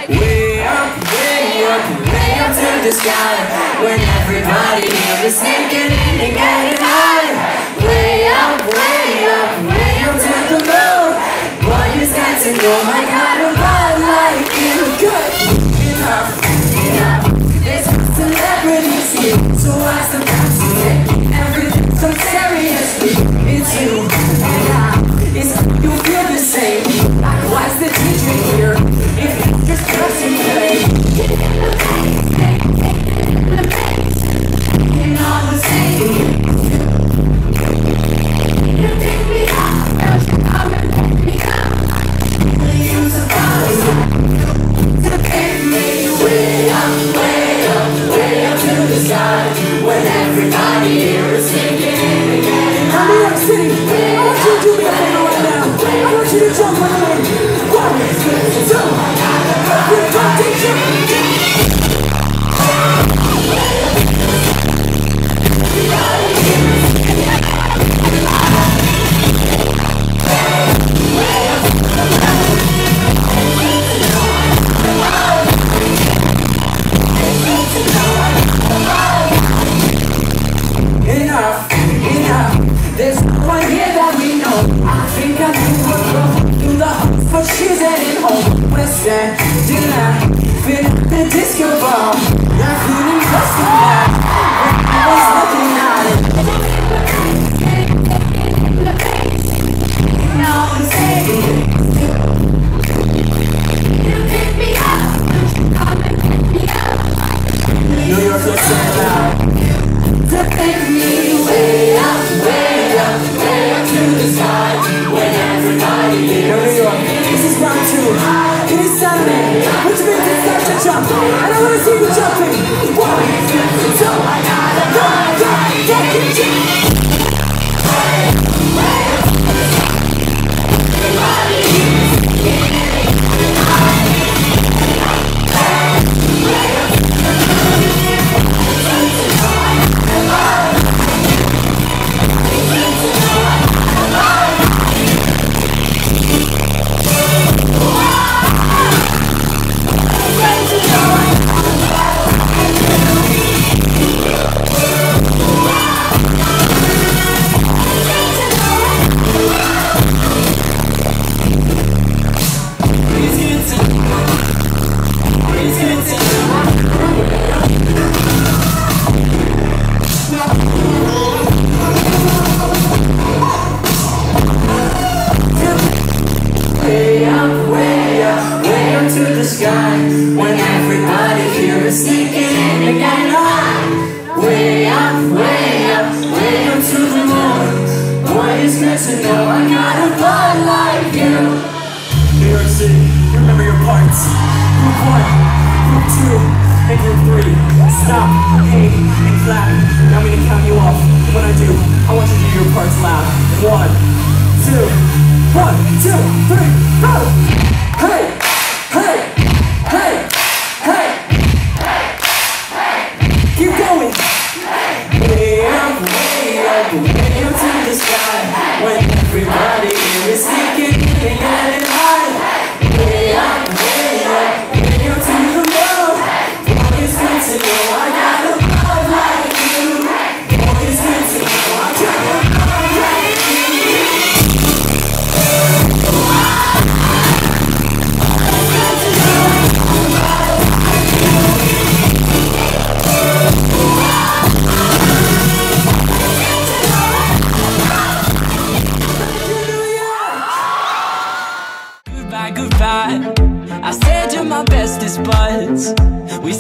Way up, way up, way up to the sky. When everybody here is sneaking in and getting high. Way up, way up, way up to the moon. Boy, you got to know I got a vibe like you. Good enough, enough. There's celebrities here, so I sometimes take everything so seriously. It's you and I, it's you feel the same. Like why's the teacher here? If you just press and play. And all the same. You pick me up, else you come and pick me up. You surprise to pick me way up, way up, way up to the sky. When everybody here is singing and getting high. New York City, I want you to do me a favor right now. I want you to jump with me. 1, 2, we're about to jump. Enough, enough. There's no one here that we know. I think I knew what love through the heart, but she's heading home. We're standing out, feeling the disco ball. I couldn't trust the night. I was looking at it. Now I'm saying, you pick me up, come and pick me up. New York, let's say it loud. To pick me way up, way up, way up to the sky. When everybody here is singing. This is round 2. It is Saturday. Put your feet start to jump, and I wanna see you jumping. 1, 2, I gotta go, jump. Way up to the sky. Everybody here is singing. Goodbye, I said you're my bestest buds. We